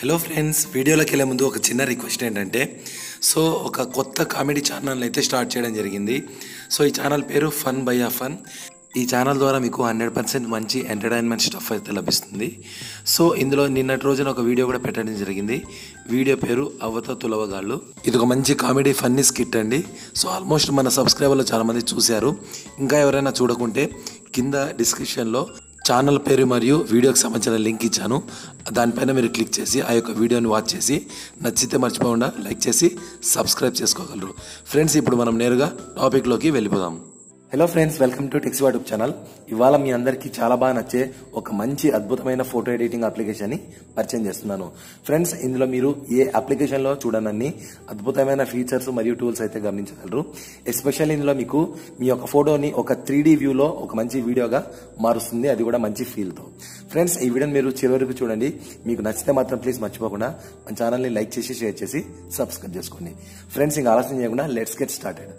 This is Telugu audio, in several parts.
హలో ఫ్రెండ్స్, వీడియోలోకి వెళ్ళే ముందు ఒక చిన్న రిక్వెస్ట్ ఏంటంటే ఒక కొత్త కామెడీ ఛానల్ అయితే స్టార్ట్ చేయడం జరిగింది. ఈ ఛానల్ పేరు ఫన్ బయ్యా ఫన్. ఈ ఛానల్ ద్వారా మీకు 100% మంచి ఎంటర్టైన్మెంట్ స్టఫ్ అయితే లభిస్తుంది. ఇందులో నిన్నటి రోజున ఒక వీడియో కూడా పెట్టడం జరిగింది. వీడియో పేరు అవ్వతో తులవగాళ్ళు. ఇది ఒక మంచి కామెడీ ఫన్నీ స్కిట్ అండి. ఆల్మోస్ట్ మన సబ్స్క్రైబర్లు చాలామంది చూశారు. ఇంకా ఎవరైనా చూడకుంటే కింద డిస్క్రిప్షన్లో ఛానల్ పేరు మరియు వీడియోకి సంబంధించిన లింక్ ఇచ్చాను. దానిపైన మీరు క్లిక్ చేసి ఆ యొక్క వీడియోని వాచ్ చేసి నచ్చితే మర్చిపోకుండా లైక్ చేసి సబ్స్క్రైబ్ చేసుకోగలరు. ఫ్రెండ్స్, ఇప్పుడు మనం నేరుగా టాపిక్లోకి వెళ్ళిపోదాం. Hello friends, welcome to Siva YouTube channel. ఇవాళ మీ అందరికీ చాలా బాగా నచ్చే ఒక మంచి అద్భుతమైన ఫోటో ఎడిటింగ్ అప్లికేషన్ని పరిచయం చేస్తున్నాను. ఫ్రెండ్స్, ఇందులో మీరు ఏ అప్లికేషన్లో చూడనన్ని అద్భుతమైన ఫీచర్స్ మరియు టూల్స్ అయితే గమనించగలరు. ఎస్పెషల్లీ ఇందులో మీకు మీ యొక్క ఫోటోని ఒక 3D వ్యూలో ఒక మంచి వీడియోగా మారుస్తుంది, అది కూడా మంచి ఫీల్తో. ఫ్రెండ్స్, ఈ వీడియోని మీరు చివరి వరకు చూడండి. మీకు నచ్చితే మాత్రం ప్లీజ్ మర్చిపోకుండా మన ఛానల్ని లైక్ చేసి షేర్ చేసి సబ్స్క్రైబ్ చేసుకోండి. ఫ్రెండ్స్, ఇంకా ఆలస్యం చేయకుండా లెట్స్ గెట్ స్టార్టెడ్.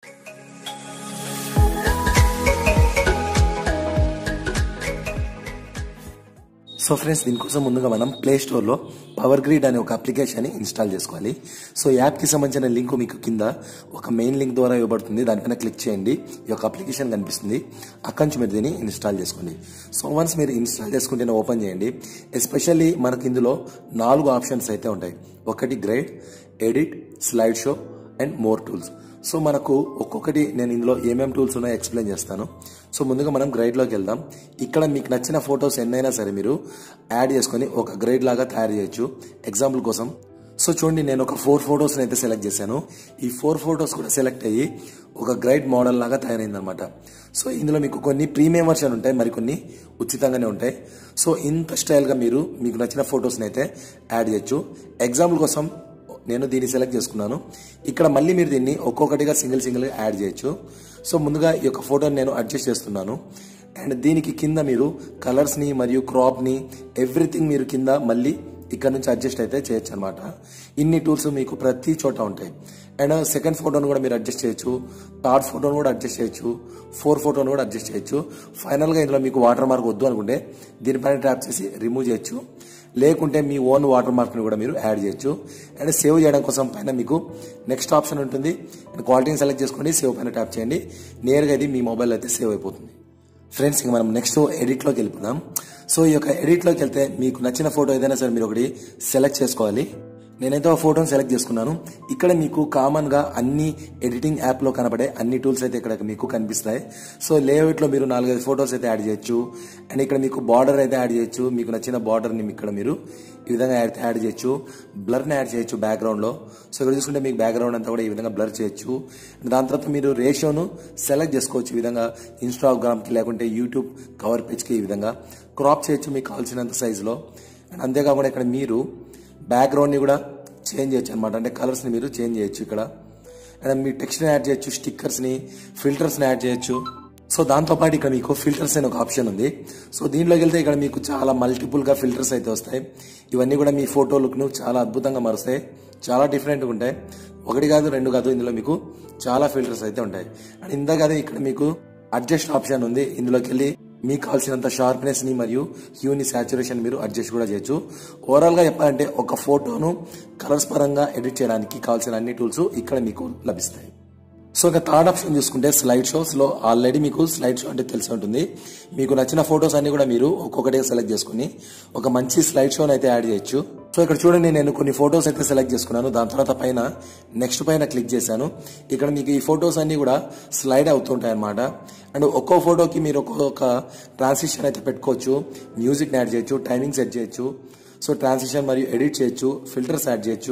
ఫ్రెండ్స్, దీనికోసం ముందుగా మనం ప్లే స్టోర్లో పవర్ గ్రిడ్ అనే ఒక అప్లికేషన్ని ఇన్స్టాల్ చేసుకోవాలి. యాప్కి సంబంధించిన లింక్ మీకు కింద ఒక మెయిన్ లింక్ ద్వారా ఇవ్వబడుతుంది. దానిపైన క్లిక్ చేయండి, ఈ యొక్క అప్లికేషన్ కనిపిస్తుంది. అక్కడి నుంచి మీరు దీన్ని ఇన్స్టాల్ చేసుకోండి. వన్స్ మీరు ఇన్స్టాల్ చేసుకుంటేనే ఓపెన్ చేయండి. ఎస్పెషల్లీ మనకి ఇందులో 4 ఆప్షన్స్ అయితే ఉంటాయి. ఒకటి grid, edit, slide show and more tools. మనకు ఒక్కొక్కటి నేను ఇందులో ఏమేమి టూల్స్ ఉన్నాయో ఎక్స్ప్లెయిన్ చేస్తాను. ముందుగా మనం గ్రైడ్లోకి వెళ్దాం. ఇక్కడ మీకు నచ్చిన ఫొటోస్ ఎన్నైనా సరే మీరు యాడ్ చేసుకొని ఒక గ్రైడ్ లాగా తయారు చేయొచ్చు. ఎగ్జాంపుల్ కోసం చూడండి, నేను ఒక 4 ఫొటోస్ని అయితే సెలెక్ట్ చేశాను. ఈ 4 ఫొటోస్ కూడా సెలెక్ట్ అయ్యి ఒక గ్రైడ్ మోడల్ లాగా తయారైందనమాట. ఇందులో మీకు కొన్ని ప్రీమియం వర్షన్ ఉంటాయి, మరికొన్ని ఉచితంగానే ఉంటాయి. ఇంత స్టైల్గా మీరు మీకు నచ్చిన ఫొటోస్ని అయితే యాడ్ చేయొచ్చు. ఎగ్జాంపుల్ కోసం నేను దీన్ని సెలెక్ట్ చేసుకున్నాను. ఇక్కడ మళ్ళీ మీరు దీన్ని ఒక్కొక్కటిగా సింగిల్గా యాడ్ చేయొచ్చు. ముందుగా ఈ యొక్క ఫోటోని నేను అడ్జస్ట్ చేస్తున్నాను. అండ్ దీనికి కింద మీరు కలర్స్ని మరియు క్రాప్ని ఎవ్రీథింగ్ మీరు కింద మళ్ళీ ఇక్కడ నుంచి అడ్జస్ట్ అయితే చేయొచ్చు అనమాట. ఇన్ని టూల్స్ మీకు ప్రతి చోట ఉంటాయి. అండ్ సెకండ్ ఫోటోను కూడా మీరు అడ్జస్ట్ చేయొచ్చు, థర్డ్ ఫోటోను కూడా అడ్జస్ట్ చేయొచ్చు, 4th ఫోటోను కూడా అడ్జస్ట్ చేయొచ్చు. ఫైనల్గా ఇందులో మీకు వాటర్ మార్క్ వద్దు అనుకుంటే దీనిపైన ట్యాప్ చేసి రిమూవ్ చేయొచ్చు, లేకుంటే మీ ఓన్ వాటర్ మార్క్ని కూడా మీరు యాడ్ చేయొచ్చు. అండ్ సేవ్ చేయడం కోసం పైన మీకు నెక్స్ట్ ఆప్షన్ ఉంటుంది. అండ్ క్వాలిటీని సెలెక్ట్ చేసుకోండి, సేవ్ పైన ట్యాప్ చేయండి. నేరుగా ఇది మీ మొబైల్ అయితే సేవ్ అయిపోతుంది. ఫ్రెండ్స్, ఇంకా మనం నెక్స్ట్ ఎడిట్లోకి వెళ్ళిపోదాం. ఈ యొక్క ఎడిట్లోకి వెళ్తే మీకు నచ్చిన ఫోటో ఏదైనా సరే మీరు ఒకటి సెలెక్ట్ చేసుకోవాలి. నేనైతే ఒక ఫోటోని సెలెక్ట్ చేసుకున్నాను. ఇక్కడ మీకు కామన్గా అన్ని ఎడిటింగ్ యాప్లో కనబడే అన్ని టూల్స్ అయితే ఇక్కడ మీకు కనిపిస్తాయి. లేఅవుట్లో మీరు 4-5 ఫొటోస్ అయితే యాడ్ చేయొచ్చు. అండ్ ఇక్కడ మీకు బార్డర్ అయితే యాడ్ చేయొచ్చు. మీకు నచ్చిన బార్డర్ని ఇక్కడ మీరు ఈ విధంగా యాడ్ చేయొచ్చు. బ్లర్ని యాడ్ చేయొచ్చు బ్యాక్గ్రౌండ్లో. ఇక్కడ చూసుకుంటే మీకు బ్యాక్గ్రౌండ్ అంతా కూడా ఈ విధంగా బ్లర్ చేయొచ్చు. దాని తర్వాత మీరు రేషియోను సెలెక్ట్ చేసుకోవచ్చు. ఈ విధంగా ఇన్స్టాగ్రామ్కి లేకుంటే యూట్యూబ్ కవర్ పేజ్కి ఈ విధంగా క్రాప్ చేయొచ్చు మీకు కావాల్సినంత సైజులో. అండ్ అంతేకాకుండా ఇక్కడ మీరు బ్యాక్గ్రౌండ్ని కూడా చేంజ్ చేయొచ్చు అనమాట. అంటే కలర్స్ని మీరు చేంజ్ చేయొచ్చు ఇక్కడ. అండ్ మీ టెక్స్ట్ని యాడ్ చేయొచ్చు, స్టిక్కర్స్ని, ఫిల్టర్స్ని యాడ్ చేయొచ్చు. దాంతోపాటు ఇక్కడ మీకు ఫిల్టర్స్ అనే ఒక ఆప్షన్ ఉంది. దీనిలోకి వెళ్తే ఇక్కడ మీకు చాలా మల్టిపుల్గా ఫిల్టర్స్ అయితే వస్తాయి. ఇవన్నీ కూడా మీ ఫోటో లుక్ను చాలా అద్భుతంగా మారుస్తాయి. చాలా డిఫరెంట్గా ఉంటాయి. 1 కాదు 2 కాదు, ఇందులో మీకు చాలా ఫిల్టర్స్ అయితే ఉంటాయి. అండ్ ఇందాక ఇక్కడ మీకు అడ్జస్ట్ ఆప్షన్ ఉంది. ఇందులోకి వెళ్ళి మీకు కావాల్సినంత షార్ప్నెస్ ని మరియు హ్యూని సాచురేషన్ మీరు అడ్జస్ట్ కూడా చేయొచ్చు. ఓవరాల్ గా చెప్పాలంటే ఒక ఫోటోను కలర్స్ పరంగా ఎడిట్ చేయడానికి కావాల్సిన అన్ని టూల్స్ ఇక్కడ మీకు లభిస్తాయి. ఇక థర్డ్ ఆప్షన్ చూసుకుంటే స్లైడ్ షోస్ లో ఆల్రెడీ మీకు స్లైడ్ షో అంటే తెలిసి ఉంటుంది. మీకు నచ్చిన ఫొటోస్ అన్ని కూడా మీరు ఒక్కొక్కటిగా సెలెక్ట్ చేసుకుని ఒక మంచి స్లైడ్ షోని అయితే యాడ్ చేయొచ్చు. ఇక్కడ చూడండి, నేను కొన్ని ఫొటోస్ అయితే సెలెక్ట్ చేసుకున్నాను. దాని తర్వాత పైన నెక్స్ట్ పైన క్లిక్ చేశాను. ఇక్కడ మీకు ఈ ఫొటోస్ అన్ని కూడా స్లైడ్ అవుతుంటాయి అనమాట. అండ్ ఒక్కో ఫోటోకి మీరు ఒక్కొక్క ట్రాన్సిషన్ అయితే పెట్టుకోవచ్చు. మ్యూజిక్ని యాడ్ చేయొచ్చు, టైమింగ్ సెట్ చేయొచ్చు. ట్రాన్సిషన్ మరియు ఎడిట్ చేయొచ్చు, ఫిల్టర్స్ యాడ్ చేయొచ్చు.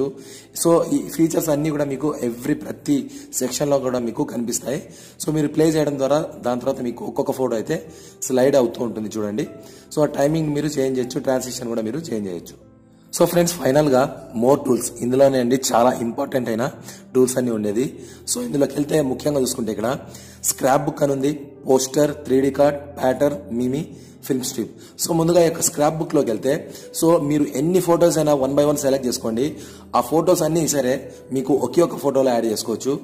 ఈ ఫీచర్స్ అన్ని కూడా మీకు ప్రతి సెక్షన్లో కూడా మీకు కనిపిస్తాయి. మీరు ప్లే చేయడం ద్వారా దాని తర్వాత మీకు ఒక్కొక్క ఫోటో అయితే స్లైడ్ అవుతూ ఉంటుంది చూడండి. ఆ టైమింగ్ మీరు చేంజ్ చేయొచ్చు, ట్రాన్సిషన్ కూడా మీరు చేంజ్ చేయొచ్చు. ఫ్రెండ్స్, ఫైనల్గా మోర్ టూల్స్. ఇందులోనే అండి చాలా ఇంపార్టెంట్ అయిన టూల్స్ అన్ని ఉండేది. ఇందులోకి వెళ్తే ముఖ్యంగా చూసుకుంటే ఇక్కడ స్క్రాప్ బుక్ అని ఉంది, పోస్టర్, 3D కార్డ్, ప్యాటర్న్, మిమీ, ఫిల్మ్ స్ట్రిప్. ముందుగా ఈ యొక్క స్క్రాప్ బుక్లోకి వెళ్తే మీరు ఎన్ని ఫొటోస్ అయినా 1 by 1 సెలెక్ట్ చేసుకోండి. ఆ ఫొటోస్ అన్నీ సరే మీకు ఒకే ఒక ఫోటోలో యాడ్ చేసుకోవచ్చు.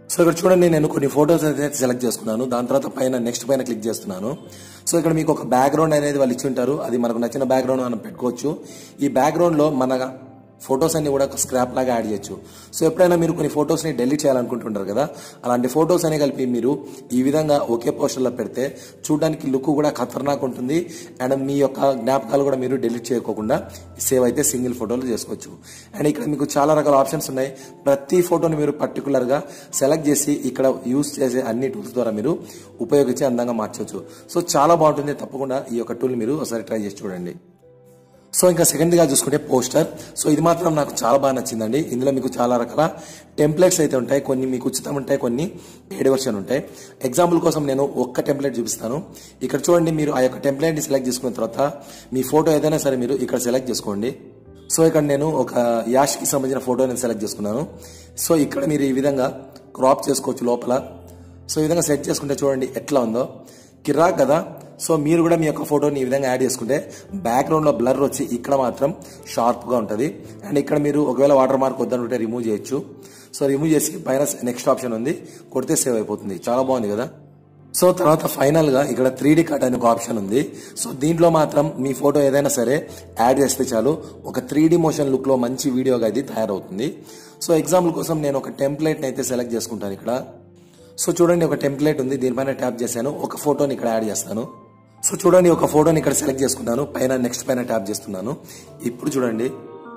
సో ఇక్కడ చూడండి, నేను కొన్ని ఫొటోస్ అయితే సెలెక్ట్ చేసుకున్నాను. దాని తర్వాత పైన నెక్స్ట్ పైన క్లిక్ చేస్తున్నాను. సో ఇక్కడ మీకు ఒక బ్యాక్గ్రౌండ్ అనేది వాళ్ళు ఇచ్చి ఉంటారు. అది మనకు నచ్చిన బ్యాక్గ్రౌండ్ మనం పెట్టుకోవచ్చు. ఈ బ్యాక్గ్రౌండ్ లో మన ఫొటోస్ అన్ని కూడా ఒక స్క్రాప్ లాగా యాడ్ చేయొచ్చు. సో ఎప్పుడైనా మీరు కొన్ని ఫొటోస్ ని డిలీట్ చేయాలనుకుంటుంటారు కదా, అలాంటి ఫొటోస్ అనే కలిపి మీరు ఈ విధంగా ఒకే పోస్టర్ లో పెడితే చూడడానికి లుక్ కూడా ఖతర్నాక్ ఉంటుంది. అండ్ మీ యొక్క జ్ఞాపకాలు కూడా మీరు డిలీట్ చేయకోకుండా సేవ్ అయితే సింగిల్ ఫోటోలు చేసుకోవచ్చు. అండ్ ఇక్కడ మీకు చాలా రకాల ఆప్షన్స్ ఉన్నాయి. ప్రతి ఫోటోని మీరు పర్టికులర్ గా సెలెక్ట్ చేసి ఇక్కడ యూస్ చేసే అన్ని టూల్స్ ద్వారా మీరు ఉపయోగించి అందంగా మార్చవచ్చు. సో చాలా బాగుంటుంది. తప్పకుండా ఈ యొక్క టూల్ మీరు ఒకసారి ట్రై చేసి చూడండి. సో ఇంకా సెకండ్ గా చూసుకుంటే పోస్టర్. సో ఇది మాత్రం నాకు చాలా బాగా నచ్చిందండి. ఇందులో మీకు చాలా రకాల టెంప్లెట్స్ అయితే ఉంటాయి. కొన్ని మీకు ఉచితం ఉంటాయి, కొన్ని పెయిడ్ వర్షన్ ఉంటాయి. ఎగ్జాంపుల్ కోసం నేను ఒక్క టెంప్లెట్ చూపిస్తాను. ఇక్కడ చూడండి, మీరు ఆ యొక్క టెంప్లెట్ ని సెలెక్ట్ చేసుకున్న తర్వాత మీ ఫోటో ఏదైనా సరే మీరు ఇక్కడ సెలెక్ట్ చేసుకోండి. సో ఇక్కడ నేను ఒక యాష్ కి సంబంధించిన ఫోటో నేను సెలెక్ట్ చేసుకున్నాను. సో ఇక్కడ మీరు ఈ విధంగా క్రాప్ చేసుకోవచ్చు లోపల. సో ఈ విధంగా సెట్ చేసుకుంటే చూడండి ఎట్లా ఉందో, కిరాక్ కదా. సో మీరు కూడా మీ యొక్క ఫోటోని ఈ విధంగా యాడ్ చేసుకుంటే బ్యాక్గ్రౌండ్ లో బ్లర్ వచ్చి ఇక్కడ మాత్రం షార్ప్ గా ఉంటుంది. అండ్ ఇక్కడ మీరు ఒకవేళ వాటర్ మార్క్ వద్దనుకుంటే రిమూవ్ చేయొచ్చు. సో రిమూవ్ చేసి పైన నెక్స్ట్ ఆప్షన్ ఉంది, కొడితే సేవ్ అయిపోతుంది. చాలా బాగుంది కదా. సో తర్వాత ఫైనల్ గా ఇక్కడ 3D కట్ అనే ఒక ఆప్షన్ ఉంది. సో దీంట్లో మాత్రం మీ ఫోటో ఏదైనా సరే యాడ్ చేస్తే చాలు ఒక 3D మోషన్ లుక్ లో మంచి వీడియోగా ఇది తయారవుతుంది. సో ఎగ్జాంపుల్ కోసం నేను ఒక టెంప్లెట్ అయితే సెలెక్ట్ చేసుకుంటాను ఇక్కడ. సో చూడండి, ఒక టెంప్లెట్ ఉంది, దీనిపైన ట్యాప్ చేశాను, ఒక ఫోటోని ఇక్కడ యాడ్ చేస్తాను. సో చూడండి, ఒక ఫోటోని ఇక్కడ సెలెక్ట్ చేసుకున్నాను, పైన నెక్స్ట్ పైన ట్యాప్ చేస్తున్నాను. ఇప్పుడు చూడండి,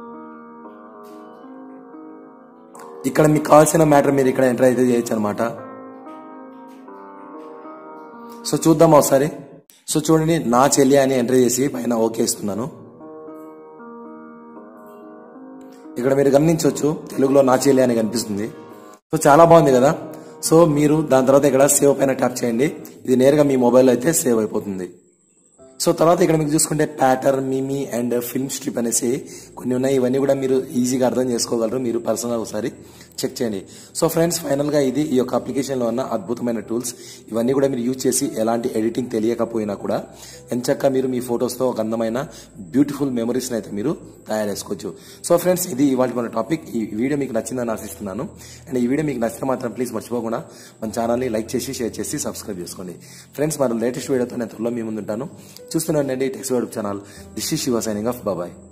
ఇక్కడ మీకు కావాల్సిన మ్యాటర్ మీరు ఇక్కడ ఎంటర్ అయితే చేయొచ్చు అనమాట. సో చూద్దాం ఒకసారి. సో చూడండి, నా చెల్లి అని ఎంటర్ చేసి పైన ఓకే ఇస్తున్నాను. ఇక్కడ మీరు గమనించవచ్చు, తెలుగులో నా చెల్లి అని కనిపిస్తుంది. సో చాలా బాగుంది కదా. సో మీరు దాని తర్వాత ఇక్కడ సేవ్ పైన ట్యాప్ చేయండి. ఇది నేరుగా మీ మొబైల్లో అయితే సేవ్ అయిపోతుంది. సో తర్వాత ఇక్కడ మీకు చూసుకుంటే ప్యాటర్న్, మిమీ అండ్ ఫిల్మ్ స్ట్రిప్ అనేసి కొన్ని ఉన్నాయి. ఇవన్నీ కూడా మీరు ఈజీగా అర్థం చేసుకోగలరు. మీరు పర్సనల్ ఒకసారి చెక్ చేయండి. సో ఫ్రెండ్స్, ఫైనల్ గా ఇది ఈ యొక్క అప్లికేషన్ లో ఉన్న అద్భుతమైన టూల్స్. ఇవన్నీ కూడా మీరు యూజ్ చేసి ఎలాంటి ఎడిటింగ్ తెలియకపోయినా కూడా ఎంచక్కా మీరు మీ ఫొటోస్ తో ఒక అందమైన బ్యూటిఫుల్ మెమరీస్ అయితే మీరు తయారు చేసుకోవచ్చు. సో ఫ్రెండ్స్, ఇది ఇవాళ మన టాపిక్. ఈ వీడియో మీకు నచ్చిందని ఆశిస్తున్నాను. అండ్ ఈ వీడియో మీకు నచ్చితే మాత్రం ప్లీజ్ మర్చిపోకుండా మన ఛానల్ ని లైక్ చేసి, షేర్ చేసి, సబ్స్క్రైబ్ చేసుకోండి. ఫ్రెండ్స్, మరి లేటెస్ట్ వీడియోతో నేను త్వరలో మీ ముందుంటాను. చూస్తూనే ఉండండి techs YouTube channel. This is Shiva signing off. Bye.